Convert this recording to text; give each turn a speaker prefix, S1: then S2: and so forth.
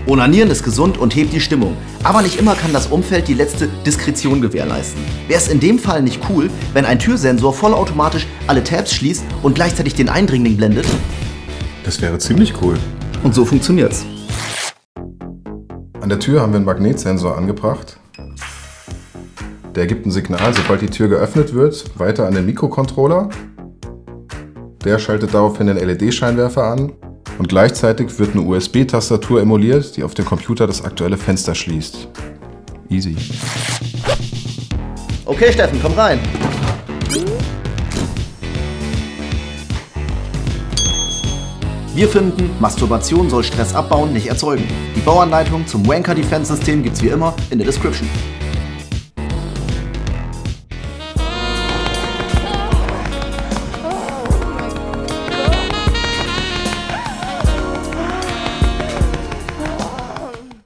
S1: Onanieren ist gesund und hebt die Stimmung, aber nicht immer kann das Umfeld die letzte Diskretion gewährleisten. Wäre es in dem Fall nicht cool, wenn ein Türsensor vollautomatisch alle Tabs schließt und gleichzeitig den Eindringling blendet?
S2: Das wäre ziemlich cool.
S1: Und so funktioniert's.
S2: An der Tür haben wir einen Magnetsensor angebracht. Der gibt ein Signal, sobald die Tür geöffnet wird, weiter an den Mikrocontroller. Der schaltet daraufhin den LED-Scheinwerfer an und gleichzeitig wird eine USB-Tastatur emuliert, die auf dem Computer das aktuelle Fenster schließt. Easy.
S1: Okay, Steffen, komm rein. Wir finden, Masturbation soll Stress abbauen, nicht erzeugen. Die Bauanleitung zum Wanker Defense System gibt's wie immer in der Description.